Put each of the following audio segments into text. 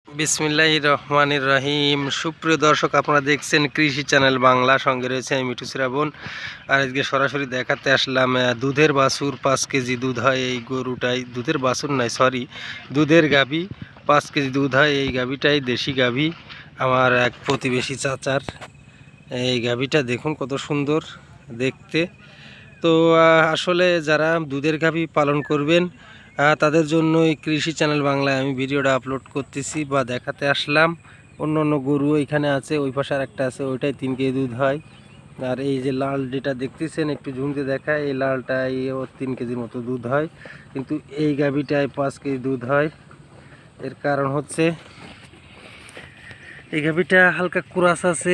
বিসমিল্লাহির রহমানির রহিম। সুপ্রিয় দর্শক, আপনারা দেখছেন কৃষি চ্যানেল বাংলা, সঙ্গে রয়েছে আমি মিঠু শ্রাবণ। আর আজকে সরাসরি দেখাতে আসলাম দুধের বাছুর 5 কেজি দুধ হয় এই গরুটাই। দুধের বাছুর নয়, সরি, দুধের গাভী। 5 কেজি দুধ হয় এই গাভীটাই, দেশি গাভী, আমার এক প্রতিবেশী চাচার। এই গাভীটা দেখুন কত সুন্দর দেখতে। তো আসলে যারা দুধের গাভী পালন করবেন তাদের জন্য এই কৃষি চ্যানেল বাংলায় আমি ভিডিওটা আপলোড করতেছি বা দেখাতে আসলাম। অন্য অন্য গরু এখানে আছে, ওই পাশে আর একটা আছে, ওইটাই 3 কেজি দুধ হয়। আর এই যে লাল যেটা দেখতেছেন, একটু ঝুমতে দেখায়, এই লালটাই ও 3 কেজির মতো দুধ হয়, কিন্তু এই গাভীটায় 5 কেজি দুধ হয়। এর কারণ হচ্ছে এই গাভীটা হালকা কুরাস আছে,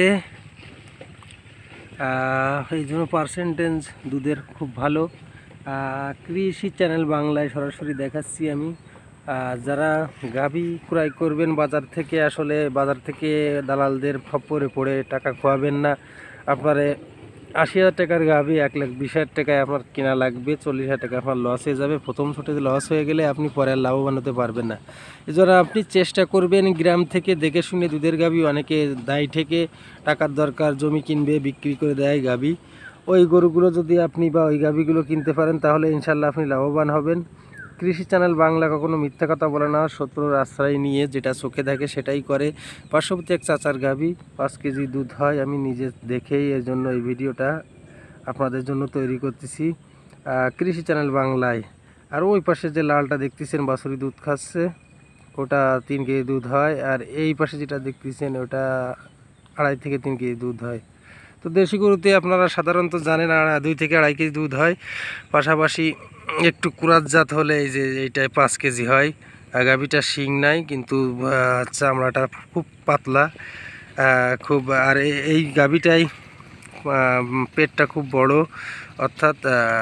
এই জন্য পার্সেন্টেজ দুধের খুব ভালো। কৃষি চ্যানেল বাংলায় সরাসরি দেখাচ্ছি আমি। যারা গাভী ক্রয় করবেন বাজার থেকে, আসলে বাজার থেকে দালালদের খপ্পরে পড়ে টাকা খোয়াবেন না। আপনারে 80,000 টাকার গাভী 1,20,000 টাকায় আপনার কেনা লাগবে, 40,000 টাকা আপনার লস হয়ে যাবে। প্রথম ছোটে লস হয়ে গেলে আপনি পরে আর লাভবান হতে পারবেন না। এজন্য আপনি চেষ্টা করবেন গ্রাম থেকে দেখে শুনে দুধের গাভী। অনেকে দায় থেকে টাকার দরকার, জমি কিনবে, বিক্রি করে দেয় গাভী। ওই গরুগুলো যদি আপনি বা ওই গাভীগুলো কিনতে পারেন, তাহলে ইনশাল্লাহ আপনি লাভবান হবেন। কৃষি চ্যানেল বাংলা কখনো মিথ্যা কথা বলে না, শত্রুর আশ্রয় নিয়ে যেটা চোখে থাকে সেটাই করে। পার্শ্ববর্তী এক চাচার গাভী 5 কেজি দুধ হয়, আমি নিজে দেখেই এর জন্য এই ভিডিওটা আপনাদের জন্য তৈরি করতেছি কৃষি চ্যানেল বাংলায়। আর ওই পাশে যে লালটা দেখতেছেন বাছুরি দুধ খাচ্ছে, ওটা 3 কেজি দুধ হয়। আর এই পাশে যেটা দেখতেছেন ওটা 2.5 থেকে 3 কেজি দুধ হয়। তো দেশি গরুতে আপনারা সাধারণত জানেন 2 থেকে 2.5 কেজি দুধ হয়। পাশাপাশি একটু কুরাত জাত হলে এই যে এইটায় 5 কেজি হয়। গাভীটা শিং নাই, কিন্তু চামড়াটা খুব পাতলা, খুব। আর এই গাভীটাই পেটটা খুব বড়, অর্থাৎ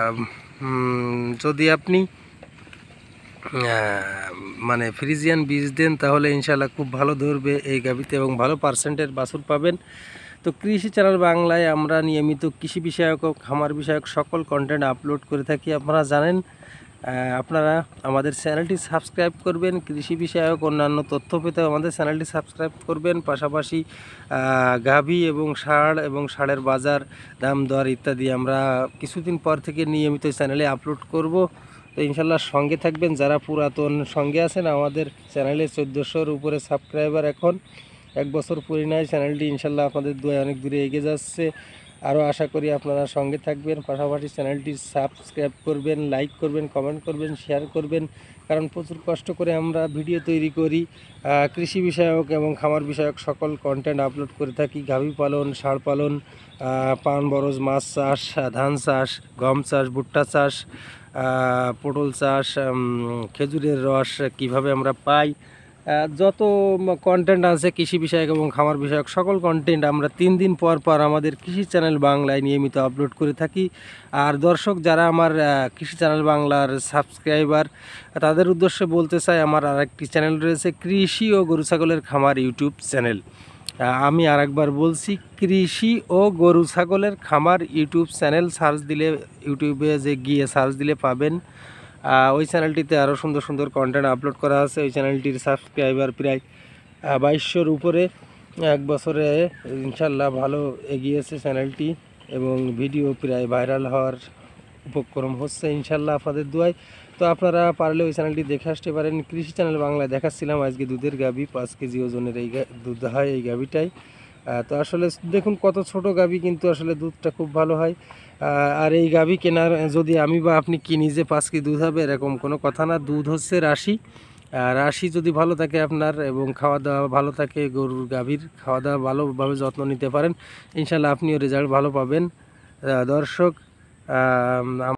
যদি আপনি মানে ফ্রিজিয়ান বীজ দেন, তাহলে ইনশাল্লাহ খুব ভালো ধরবে এই গাভীতে এবং ভালো পার্সেন্টের বাছুর পাবেন। তো কৃষি চ্যানেল বাংলায় আমরা নিয়মিত কৃষি বিষয়ক ও খামার বিষয়ক সকল কন্টেন্ট আপলোড করে থাকি, আপনারা জানেন। আপনারা আমাদের চ্যানেলটি সাবস্ক্রাইব করবেন, কৃষি বিষয়ক অন্যান্য তথ্য পেতে আমাদের চ্যানেলটি সাবস্ক্রাইব করবেন। পাশাপাশি গাভী এবং ষাঁড় এবং ষাঁড়ের বাজার, দাম দর ইত্যাদি আমরা কিছুদিন পর থেকে নিয়মিত চ্যানেলে আপলোড করব। তো ইনশাল্লাহ সঙ্গে থাকবেন। যারা পুরাতন সঙ্গে আছেন, আমাদের চ্যানেলে 1400-র উপরে সাবস্ক্রাইবার এখন, 1 বছর পুরি নাই চ্যানেলটি। ইনশাল্লাহ আপনাদের দোয়ায় অনেক দূরে এগিয়ে যাচ্ছে। আরও আশা করি আপনারা সঙ্গে থাকবেন। পাশাপাশি চ্যানেলটি সাবস্ক্রাইব করবেন, লাইক করবেন, কমেন্ট করবেন, শেয়ার করবেন, কারণ প্রচুর কষ্ট করে আমরা ভিডিও তৈরি করি। কৃষি বিষয়ক এবং খামার বিষয়ক সকল কন্টেন্ট আপলোড করে থাকি। গাভী পালন, ষাঁড় পালন, পান বরজ, মাছ চাষ, ধান চাষ, গম চাষ, ভুট্টা চাষ, পটল চাষ, খেজুরের রস কিভাবে আমরা পাই, যত কন্টেন্ট আছে কৃষি বিষয়ক এবং খামার বিষয়ক সকল কন্টেন্ট আমরা 3 দিন পর পর আমাদের কৃষি চ্যানেল বাংলায় নিয়মিত আপলোড করে থাকি। আর দর্শক যারা আমার কৃষি চ্যানেল বাংলার সাবস্ক্রাইবার, তাদের উদ্দেশ্যে বলতে চাই, আমার আরেকটি চ্যানেল রয়েছে কৃষি ও গরু ছাগলের খামার ইউটিউব চ্যানেল। আমি আরেকবার বলছি, কৃষি ও গরু ছাগলের খামার ইউটিউব চ্যানেল। সার্চ দিলে, ইউটিউবে যে গিয়ে সার্চ দিলে পাবেন। ওই চ্যানেলটিতে আরও সুন্দর সুন্দর কন্টেন্ট আপলোড করা আছে। ওই চ্যানেলটির সাবস্ক্রাইবার প্রায় 2200-র উপরে। 1 বছরে ইনশাল্লাহ ভালো এগিয়েছে চ্যানেলটি এবং ভিডিও প্রায় ভাইরাল হওয়ার উপক্রম হচ্ছে ইনশাল্লাহ আপনাদের দোয়ায়। তো আপনারা পারলে ওই চ্যানেলটি দেখে আসতে পারেন। কৃষি চ্যানেল বাংলায় দেখাচ্ছিলাম আজকে দুধের গাভী, 5 কেজি ওজনের এই দুধ হয় এই গাভীটাই। তো আসলে দেখুন কত ছোট গাভী, কিন্তু আসলে দুধটা খুব ভালো হয়। আর এই গাভী কেনার যদি আমি বা আপনি কিনি যে 5 কেজি দুধ হবে, এরকম কোনো কথা না। দুধ হচ্ছে রাশি, রাশি যদি ভালো থাকে আপনার এবং খাওয়া দাওয়া ভালো থাকে, গরুর গাভীর খাওয়া দাওয়া ভালোভাবে যত্ন নিতে পারেন, ইনশাল্লাহ আপনিও রেজাল্ট ভালো পাবেন। দর্শক,